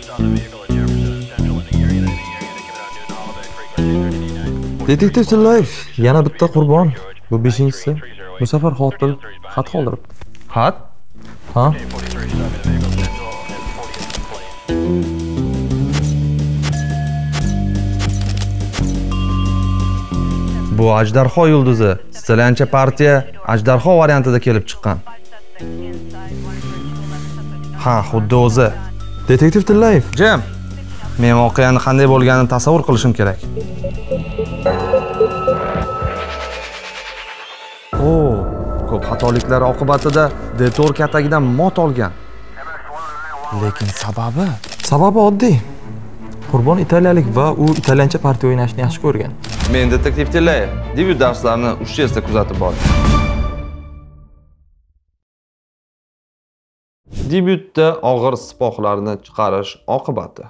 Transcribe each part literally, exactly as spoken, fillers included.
Detektiv Tillayev, yana bitta qurbon. Bu beshinchisi. Bu safar qotil xat qoldiribdi. Xat? Ha? Bu Ajdarho yulduzi. Sizlancha partiya Ajdarho variantida kelib chiqqan. Ha, xuddi o'zi. Detektiv Tillayev, Jim, men voqeani qanday bo'lganini tasavvur qilishim kerak. O, ko'p xatoliklar oqibatida Detour katagidan mot olgan. lekin sababi? Sababi oddiy. Qurbon italiyalik va u italyancha partiya o'ynashni yaxshi ko'rgan. Men detektiv Tillayev, debyut darslarini Ushchesda kuzatib bordim. Debyutda og'ir sipohlarni chiqarish oqibati.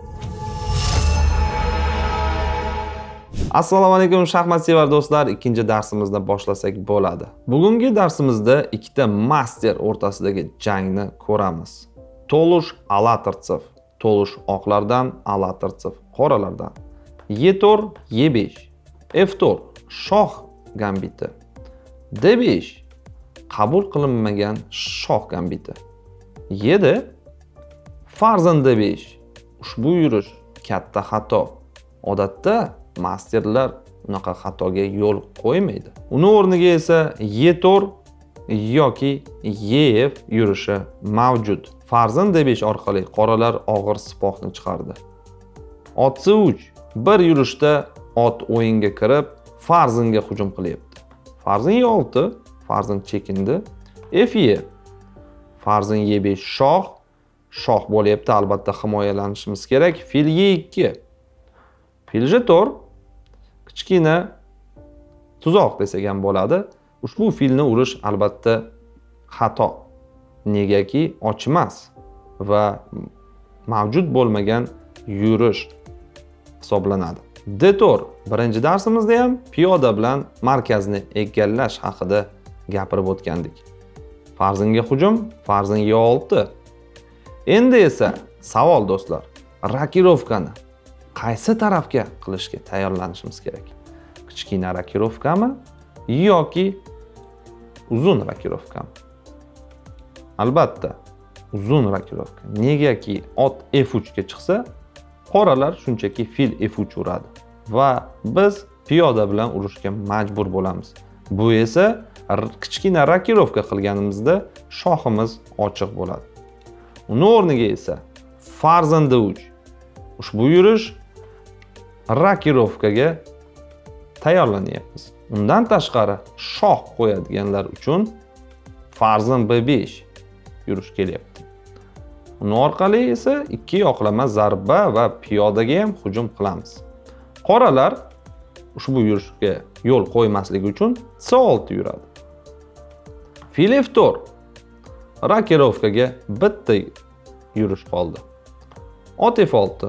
Assalomu alaykum shaxmat sevar do'stlar, ikkinchi darsimizni boshlasak bo'ladi. Bugungi darsimizda ikkita master o'rtasidagi jangni ko'ramiz. Tolush Alatortsev, Tolush oqlardan, Alatortsev qoralardan. E to'rt, E besh, F to'rt shoh gambiti, D besh qabul qilinmagan shoh gambiti. yedi farzand D besh. Ushbu yurish katta xato. Odatda masterlar unaqa xatoga yo'l qo'ymaydi. Uni o'rniga esa E to'rt yoki E F yurishi mavjud. Farzand D besh orqali qoralar og'ir sipohni chiqardi. Ot C uch bir yurishda ot o'yinga kirib, farzandga hujum qilyapti. Farzand E olti, farzand chekindi. F E farzand E besh shoh, shoh bo'lyapti, albatta himoyalanishimiz kerak. Fil E ikki. Fil G to'rt kichkina tuzoq desak ham bo'ladi. Ushbu filni urish albatta xato. Negaki ochmas va mavjud bo'lmagan yurish hisoblanadi. D to'rt birinchi darsimizda ham piyoda bilan markazni egallash haqida gapirib o'tgandik. Farzandga hujum, farzand E olti. Endi esa savol do'stlar, rakirovkani qaysi tarafga qilishga tayyorlanishimiz kerak? Kichkina rakirovkami yoki uzun rakirovkami? Albatta, uzun rakirovka. Negaki ot F uch ga chiqsa, qoralar shunchaki fil F uch uradi va biz piyoda bilan urushga majbur bo'lamiz. Bu esa kichkina rakirovka qilganimizda shohimiz ochiq bo'ladi. Uni o'rniga esa farzand D uch. Ushbu yurish rakirovkaga tayyorlanyapmiz. Undan tashqari shoh qo'yadiganlar uchun farzand B besh yurish kelyapti. Uni orqali esa ikki yoqlama zarba va piyodaga ham hujum qilamiz. Qoralar ushbu yurishga yo'l qo'ymasligi uchun C olti yuradi. Fil F to'rt rakirovkaga bitta yurish qoldi. Ot F olti.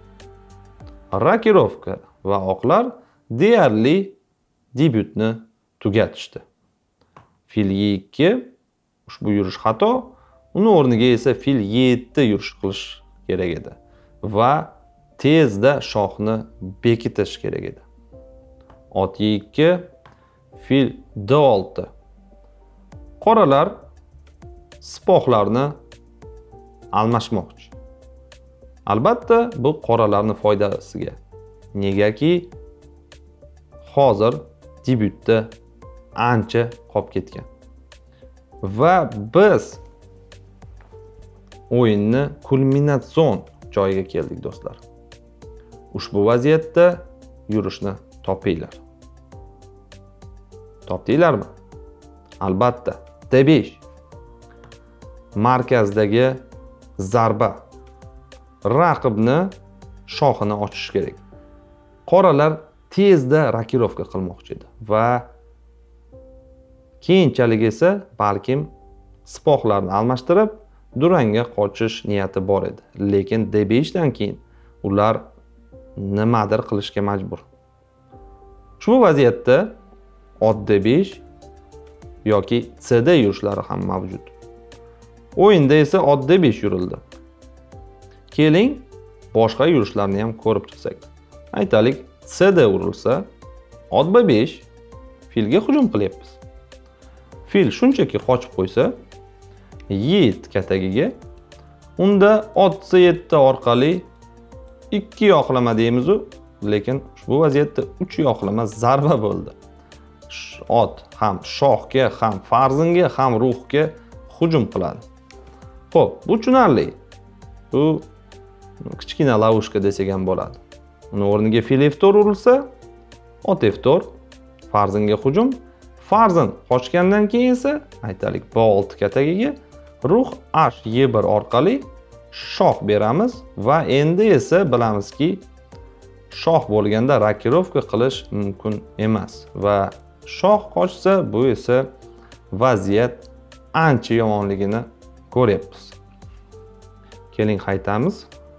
Rakirovka va oqlar deyarli debyutni tugatishdi. Fil E ikki ushbu yurish xato. Uni o'rniga esa fil E yetti yurish qilish kerak edi va tezda shohni bekitish kerak edi. Ot E ikki, fil D olti. Qoralar sipohlarni almashmoqchi. Albatta bu qoralarning foydasiga. Negaki hozir debyutda ancha qolib ketgan. Va biz o'yinni kulminatsion joyiga keldik do'stlar. Ushbu vaziyatda yurishni topinglar. Topdinglarmi? Albatta. D besh markazdagi zarba raqibni shohini ochish kerak. Qoralar tezda rakirovka qilmoqchi edi va keyinchalik esa balkim sipohlarni almashtirib durangga qochish niyati bor edi. Lekin D besh dan keyin ular nimadir qilishga majbur. Shu vaziyatda ot D besh yoki C D yurishlari ham mavjud. O'yinda esa ot D besh yurildi. Keling, boshqa yurishlarni ham ko'rib chiqsak. Aytaylik, C da urilsa, ot B besh filga hujum qilyapmiz. Fil shunchaki qochib qo'ysa, Y yetti katagiga, unda ot C yetti orqali ikki yoqlama deymiz-u, lekin ushbu vaziyatda uch yoqlama zarba bo'ldi. Ot ham shohga, ham farzinga, ham ruhga hujum qiladi. Xo'p, bu tushunarli. Bu kichkina lavushka desak ham bo'ladi. Uni o'rniga fil F to'rt urilsa, ot F to'rt, farzinga hujum. Farzin qochgandan keyin esa, aytaylik, B olti katagiga ruh H Y bir orqali shoh beramiz va endi esa bilamizki, shoh bo'lganda rokirovka qilish mumkin emas va shoh qochsa, bu esa vaziyat ancha yomonligini ko'ryapmiz. Keling qaytamiz.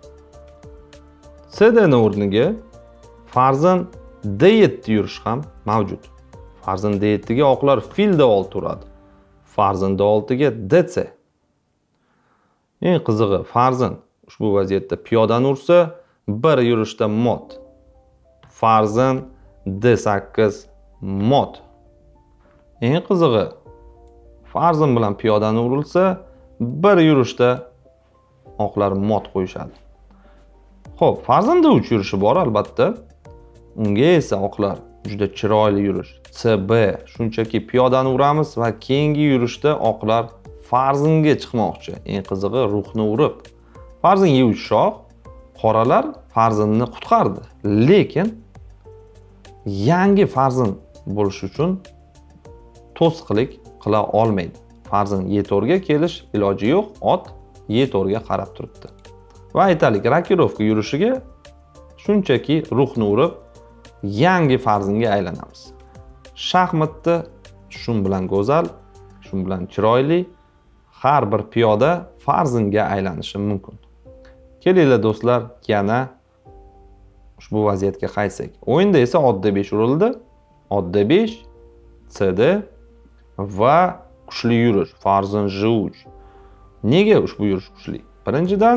C da o'rniga farzin D yetti yurish ham mavjud. Farzin D yetti ga oqlar fil D olti uradi. Farzin D olti ga D C. Eng qizig'i, farzin ushbu vaziyatda piyodani ursa, bir yurishda mot. Farzin D sakkiz mot. Eng qizig'i, farzin bilan piyodani urilsa, bir yurishda oqlar mot qo'yishadi. Xo'p, farzin D uch yurishi bor albatta. Unga esa oqlar juda chiroyli yurish. C B shunchaki piyodani uramiz va keyingi yurishda oqlar farzinga chiqmoqchi. Eng qizig'i, ruhni urib. Farzin Y uch shoh, qoralar farzinni qutqardi. Lekin yangi farzin bo'lish uchun to'sqinlik qila olmaydi. Farzin Y to'rt ga kelish iloji yo'q, ot Y to'rt ga qarab turibdi. Va aytaylik, rokirovka yurishiga shunchaki ruhni urib, yangi farzinga aylanamiz. Shaxmatda shun bilan go'zal, shun bilan chiroyli har bir piyoda farzinga aylanishi mumkin. Kelinglar do'stlar, yana ushbu vaziyatga qaytsak. O'yinda esa ot D besh urildi. Ot D besh, C D va kuchli yurish farzin J uch. Nega ushbu yurish kuchli? Birinchidan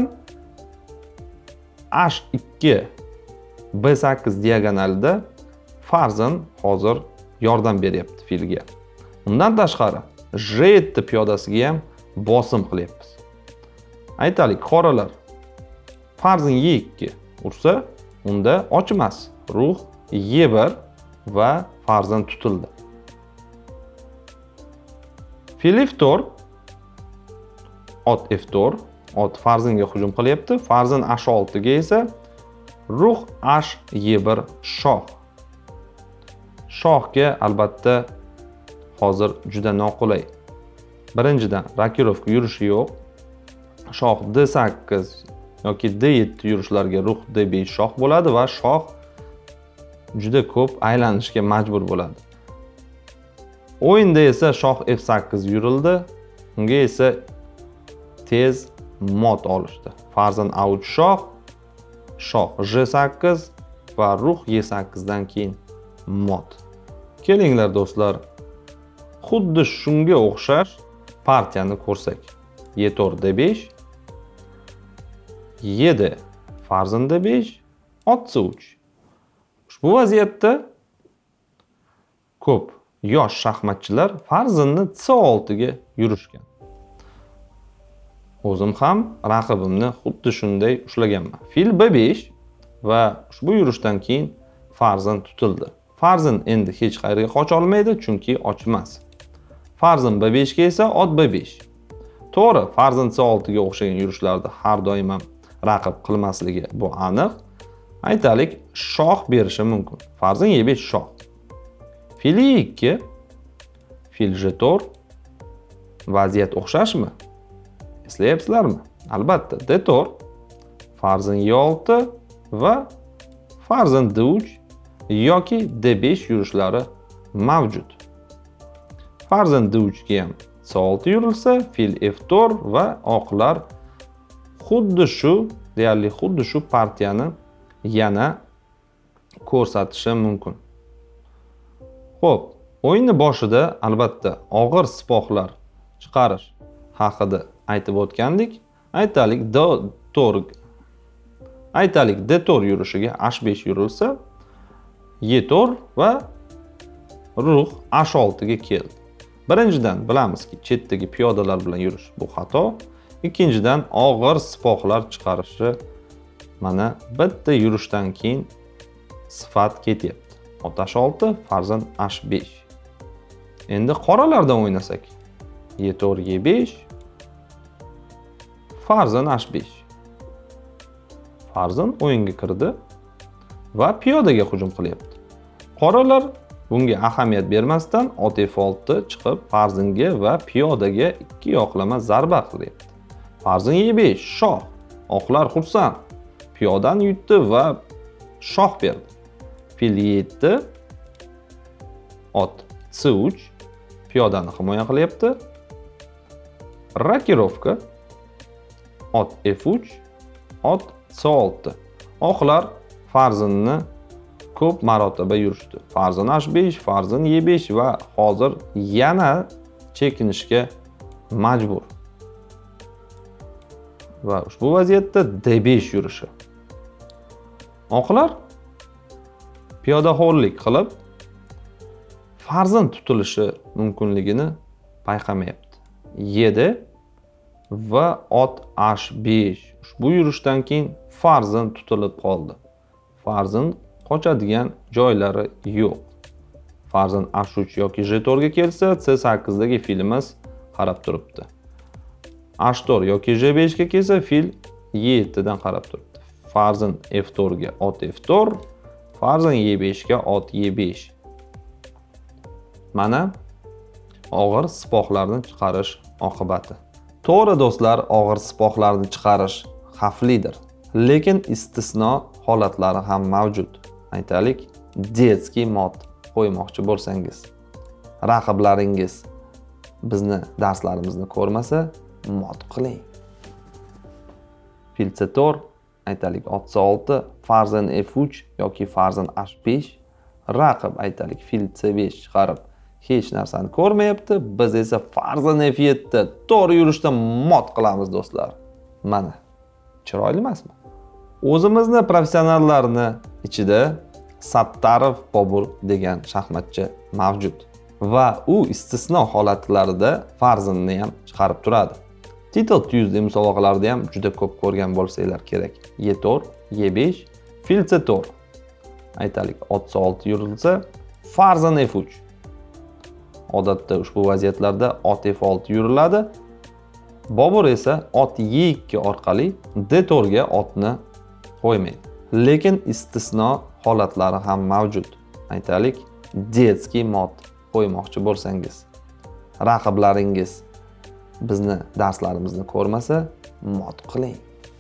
H ikki B sakkiz diagonalida farzin hozir yordam beryapti filga. Undan tashqari J yetti piyodasiga ham bosim qilyapmiz. Aytaylik, qoralar farzin Y ikki ursa, unda ochmas. Ruh Y bir va farzin tutildi. Fil F to'rt, ot F to'rt, ot farzinga hujum qilyapti. Farzin H olti ga esa ruh H Y bir shoh. Shohga albatta hozir juda noqulay. Birinchidan rokirovka yurishi yo'q. Shoh D sakkiz yoki D yetti yurishlarga ruh D besh shoh bo'ladi va shoh juda ko'p aylanishga majbur bo'ladi. O'yinda esa shoh F sakkiz yurildi. Unga esa tez mot olishdi. Farzin A uch shoh, shoh J sakkiz va ruh Y sakkiz dan keyin mot. Kelinglar do'stlar, xuddi shunga o'xshash partiyani ko'rsak. Y to'rt D besh, Y D farzin D besh, ot C uch. Ushbu vaziyatda ko'p yosh shaxmatchilar farzinni C olti ga yurishgan. O'zim ham raqibimni xuddi shunday ushlaganman. Fil B besh va ushbu yurishdan keyin farzin tutildi. Farzin endi hech qayerga qocha olmaydi, chunki ochmas. Farzin B besh ga esa ot B besh. To'g'ri, farzin C olti ga o'xshagan yurishlarda har doim ham raqib qilmasligi bu aniq. Aytaylik, shoh berishi mumkin. Farzin Y besh shoh. Fil Y ikki, fil J to'rt. Vaziyat o'xshashmi? Eslayapsizlarmi? Albatta, D to'rt, farzin Y olti va farzin D uch yoki D besh yurishlari mavjud. Farzin D uch ga ham C olti yurilsa, fil F to'rt va oqlar xuddi shu, deyarli xuddi shu partiyani yana ko'rsatishi mumkin. Xo'p, o'yinning boshida albatta og'ir sipohlar chiqarish haqida aytib o'tgandik. Aytaylik, D to'rt Aytaylik D to'rt yurishiga H besh yurilsa, E to'rt va ruh H olti ga keldi. Birinchidan bilamizki, chetdagi piyodalar bilan yurish bu xato. Ikkinchidan og'ir sipohlar chiqarishi mana bitta yurishdan keyin sifat ketyapti. Ot H olti, farzand H besh. Endi qoralardan o'ynasak, E to'rt E besh, farzand H besh. Farzand o'yinga kirdi va piyodaga hujum qilyapti. Qoralar bunga ahamiyat bermasdan ot F olti chiqib farzandga va piyodaga ikki yoqlama zarba qilyapti. Farzand E besh, shoh. Oqlar xursand. Piyodani yutdi va shoh berdi. Fil E yetti, ot C uch, piyodani himoya qilyapti. Rokirovka, ot F uch, ot C olti. Oqlar farzandni ko'p marotaba yurishdi. Farzand H besh, farzand E besh va hozir yana chekinishga majbur. Va ushbu vaziyatda D besh yurishi. Oqlar piyodaxo'rlik qilib farzand tutilishi mumkinligini payqamayapti. yedi va ot H besh. Ushbu yurishdan keyin farzand tutilib qoldi. Farzand qochadigan joylari yo'q. Farzand H uch yoki J to'rt ga kelsa, C sakkiz dagi filimiz qarab turibdi. H to'rt yoki J besh ga kelsa, fil E yetti dan qarab turibdi. Farzand F to'rt ga ot F to'rt, farzand E besh ga ot E besh. Mana og'ir sipohlarni chiqarish oqibati. To'g'ri do'stlar, og'ir sipohlarni chiqarish xavflidir, lekin istisno holatlari ham mavjud. Aytaylik, detskiy mod qo'ymoqchi bo'lsangiz, raqiblaringiz bizni darslarimizni ko'rmasa, mod qiling. Fil C to'rt, aytaylik ot C olti, farzand F uch yoki farzand H besh, raqib aytaylik fil C besh chiqarib hech narsani ko'rmayapti, biz esa farzand F yetti to'g'ri yurishda mod qilamiz do'stlar. Mana, chiroyli emasmi? O'zimizni professionallarni ichida Sattarov Bobur degan shaxmatchi mavjud va u istisno holatlarida farzandni ham chiqarib turadi. Title Tuesday musobaqalarida ham juda ko'p ko'rgan bo'lsanglar kerak. E to'rt, E besh, fil C to'rt. Aytaylik, ot C olti yurilsa, farzand F uch. Odatda ushbu vaziyatlarda ot F olti yuriladi. Bobur esa ot E ikki orqali D to'rt ga otni qo'ymaydi. Lekin istisno holatlari ham mavjud. Aytaylik, detskiy mod qo'ymoqchi bo'lsangiz, raqiblaringiz bizni darslarimizni ko'rmasa, mod qiling.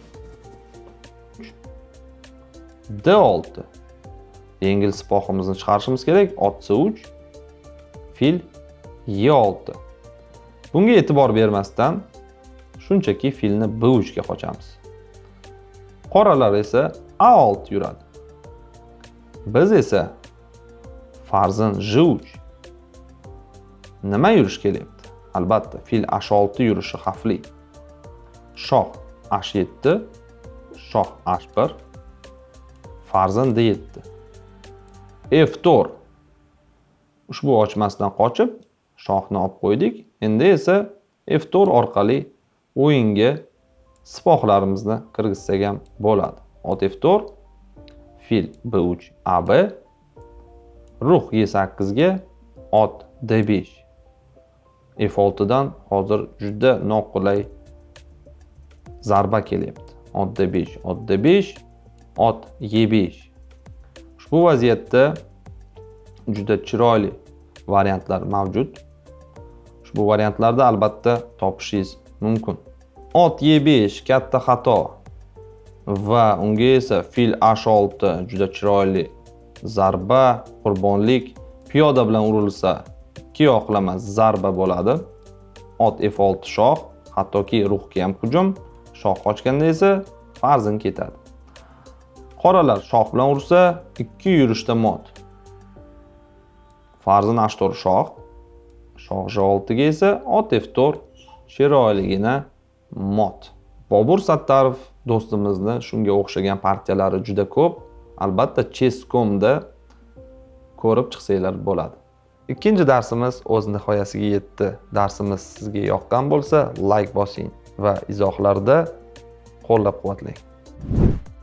D olti. Yengil sipohimizni chiqarishimiz kerak. Ot C uch, fil E olti. Bunga e'tibor bermasdan shunchaki filni B uch ga qochamiz. Qoralar esa A olti yuradi. Biz esa farzand J uch. Nima yurish kelyapti? Albatta, fil H olti yurishi xavfli. Shoh H yetti, shoh H bir, farzand D yetti. F to'rt. Ushbu ochmasdan qochib, shohni olib qo'ydik. Endi esa F to'rt orqali o'yinga sipohlarimizni kirgizsak ham bo'ladi. Ot F to'rt, fil B uch A B, ruh E sakkiz ga ot D besh. F olti dan hozir juda noqulay zarba kelyapti. Ot D besh, ot D besh, ot E besh. Ushbu vaziyatda juda chiroyli variantlar mavjud. Ushbu variantlarda albatta topishingiz mumkin. Ot E besh katta xato va unga esa fil H olti juda chiroyli zarba, qurbonlik. Piyoda bilan urilsa ikki yoqlama zarba bo'ladi. Ot F olti shoh, hattoki ruhga ham hujum. Shoh qochganda esa farzand ketadi. Qoralar shoh bilan ursa ikki yurishda mod. Farzand H to'rt shoh, shoh J olti ga esa ot F to'rt chiroyligina mod. Bobur Sattarov do'stimizni shunga o'xshagan partiyalari juda ko'p. Albatta chess nuqta com'da ko'rib chiqsanglar bo'ladi. Ikkinchi darsimiz o'z nihoyasiga yetdi. Darsimiz sizga yoqqan bo'lsa, like bosing va izohlarda qo'llab-quvvatlang.